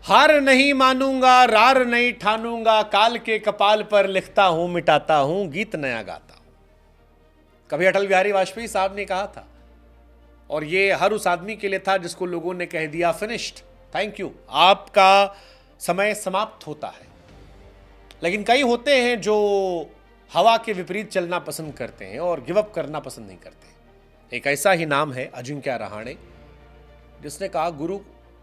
हार नहीं मानूंगा, रार नहीं ठानूंगा, काल के कपाल पर लिखता हूं, मिटाता हूं, गीत नया गाता हूं। कभी अटल बिहारी वाजपेयी साहब ने कहा था, और ये हर उस आदमी के लिए था जिसको लोगों ने कह दिया फिनिश्ड, थैंक यू, आपका समय समाप्त होता है। लेकिन कई होते हैं जो हवा के विपरीत चलना पसंद करते हैं और गिव अप करना पसंद नहीं करते। एक ऐसा ही नाम है अजिंक्य रहाणे, जिसने कहा गुरु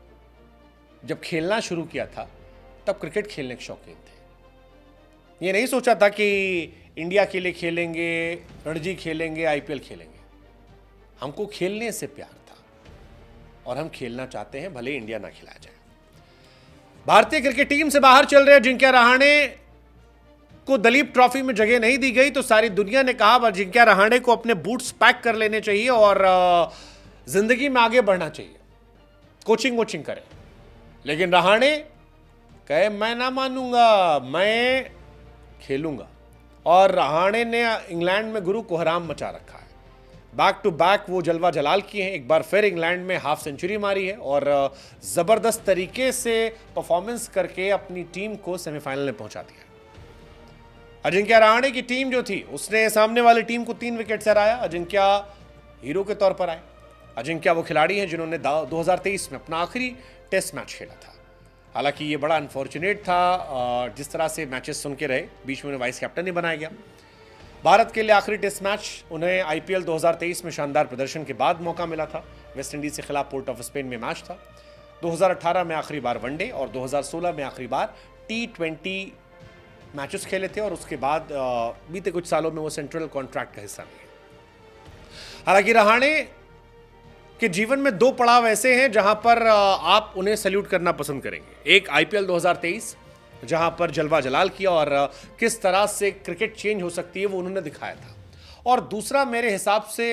जब खेलना शुरू किया था तब क्रिकेट खेलने के शौकीन थे। ये नहीं सोचा था कि इंडिया के लिए खेलेंगे, रणजी खेलेंगे, आईपीएल खेलेंगे। हमको खेलने से प्यार था और हम खेलना चाहते हैं, भले इंडिया ना खिलाया जाए। भारतीय क्रिकेट टीम से बाहर चल रहे अजिंक्य रहाणे को दलीप ट्रॉफी में जगह नहीं दी गई तो सारी दुनिया ने कहा अजिंक्य रहाणे को अपने बूट्स पैक कर लेने चाहिए और जिंदगी में आगे बढ़ना चाहिए, कोचिंग करें। लेकिन रहाणे कहे मैं ना मानूंगा, मैं खेलूंगा। और रहाणे ने इंग्लैंड में गुरु कोहराम मचा रखा है। बैक टू बैक वो जलवा जलाल किए हैं। एक बार फिर इंग्लैंड में हाफ सेंचुरी मारी है और जबरदस्त तरीके से परफॉर्मेंस करके अपनी टीम को सेमीफाइनल में पहुंचा दिया। अजिंक्य रहाणे की टीम जो थी उसने सामने वाली टीम को 3 विकेट से हराया। अजिंक्य हीरो के तौर पर आए। अजिंक्य वो खिलाड़ी हैं जिन्होंने 2023 में अपना आखिरी टेस्ट मैच खेला था। हालांकि ये बड़ा अनफॉर्चुनेट था जिस तरह से मैचेस सुन के रहे, बीच में उन्हें वाइस कैप्टन ही बनाया गया। भारत के लिए आखिरी टेस्ट मैच उन्हें आईपीएल 2023 में शानदार प्रदर्शन के बाद मौका मिला था। वेस्ट इंडीज के खिलाफ पोर्ट ऑफ स्पेन में मैच था। 2018 में आखिरी बार वनडे और 2016 में आखिरी बार T20 मैचेस खेले थे और उसके बाद बीते कुछ सालों में वो सेंट्रल कॉन्ट्रैक्ट का हिस्सा नहीं है। हालांकि रहाणे के जीवन में 2 पड़ाव ऐसे हैं जहां पर आप उन्हें सैल्यूट करना पसंद करेंगे। एक आईपीएल 2023 जहां पर जलवा जलाल किया और किस तरह से क्रिकेट चेंज हो सकती है वो उन्होंने दिखाया था। और दूसरा मेरे हिसाब से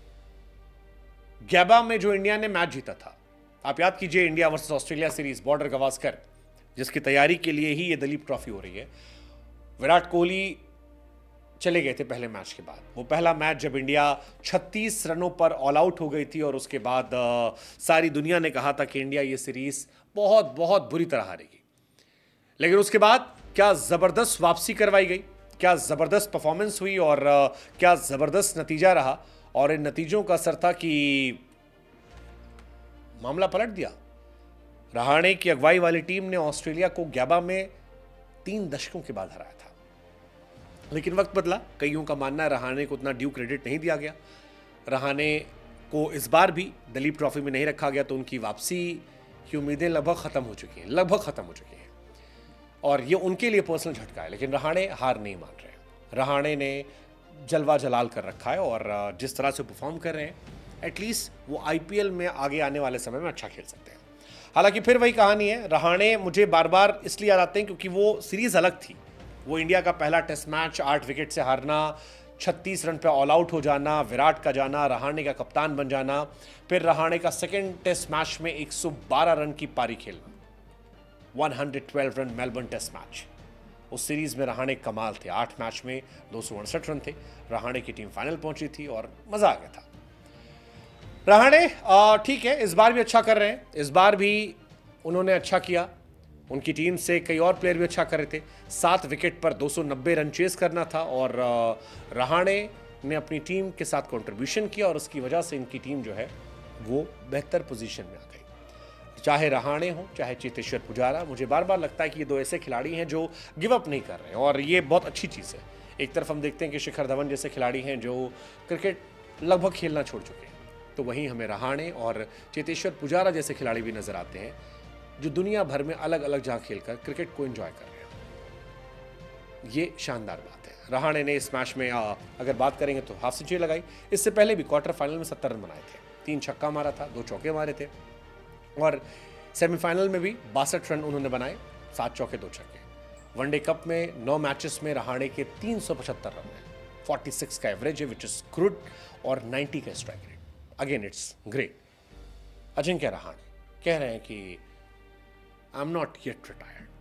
गैबा में जो इंडिया ने मैच जीता था, आप याद कीजिए, India versus Australia series, Border Gavaskar, जिसकी तैयारी के लिए ही ये दलीप ट्रॉफी हो रही है। विराट कोहली चले गए थे पहले मैच के बाद। वो पहला मैच जब इंडिया 36 रनों पर ऑल आउट हो गई थी और उसके बाद सारी दुनिया ने कहा था कि इंडिया ये सीरीज बहुत बहुत बुरी तरह हारेगी। लेकिन उसके बाद क्या जबरदस्त वापसी करवाई गई, क्या जबरदस्त परफॉर्मेंस हुई और क्या जबरदस्त नतीजा रहा। और इन नतीजों का असर था कि मामला पलट दिया। रहाणे की अगुवाई वाली टीम ने ऑस्ट्रेलिया को गैबा में 3 दशकों के बाद हराया था। लेकिन वक्त बदला। कईयों का मानना है रहाणे को उतना ड्यू क्रेडिट नहीं दिया गया। रहाणे को इस बार भी दलीप ट्रॉफी में नहीं रखा गया तो उनकी वापसी की उम्मीदें लगभग खत्म हो चुकी हैं, और ये उनके लिए पर्सनल झटका है। लेकिन रहाणे हार नहीं मान रहे। रहाणे ने जलवा जलाल कर रखा है और जिस तरह से परफॉर्म कर रहे हैं, एटलीस्ट वो आईपीएल में आगे आने वाले समय में अच्छा खेल सकते हैं। हालांकि फिर वही कहानी है, रहाणे मुझे बार बार इसलिए याद आते हैं क्योंकि वो सीरीज अलग थी। वो इंडिया का पहला टेस्ट मैच 8 विकेट से हारना, 36 रन पे ऑल आउट हो जाना, विराट का जाना, रहाणे का कप्तान बन जाना, फिर रहाणे का सेकंड टेस्ट मैच में 112 रन की पारी खेलना, 112 रन मेलबर्न टेस्ट मैच। उस सीरीज में रहाणे कमाल थे। 8 मैच में 268 रन थे। रहाणे की टीम फाइनल पहुंची थी और मजा आ गया था। रहाणे ठीक है, इस बार भी अच्छा कर रहे हैं। इस बार भी उन्होंने अच्छा किया। उनकी टीम से कई और प्लेयर भी अच्छा कर रहे थे। 7 विकेट पर 290 रन चेस करना था और रहाणे ने अपनी टीम के साथ कंट्रीब्यूशन किया और उसकी वजह से इनकी टीम जो है वो बेहतर पोजीशन में आ गई। चाहे रहाणे हो चाहे चेतेश्वर पुजारा, मुझे बार बार लगता है कि ये 2 ऐसे खिलाड़ी हैं जो गिव अप नहीं कर रहे हैं और ये बहुत अच्छी चीज़ है। एक तरफ हम देखते हैं कि शिखर धवन जैसे खिलाड़ी हैं जो क्रिकेट लगभग खेलना छोड़ चुके हैं, तो वहीं हमें रहाणे और चेतेश्वर पुजारा जैसे खिलाड़ी भी नजर आते हैं जो दुनिया भर में अलग अलग जगह खेलकर क्रिकेट को एंजॉय कर रहे हैं। ये शानदार बात है। रहाणे ने इस मैच में अगर बात करेंगे तो हाफ सेंचुरी लगाई। इससे पहले भी क्वार्टर फाइनल में 70 रन बनाए थे, 3 छक्का मारा था, 2 चौके मारे थे और सेमीफाइनल में भी 62 रन उन्होंने बनाए, 7 चौके 2 छक्के। वनडे कप में 9 मैचेस में रहाणे के 375 रन है, 46 का एवरेज है विच इज गुड और 90 का strike rate. Again it's great. Ajinkya Rahane कह रहे हैं कि I am not yet retired.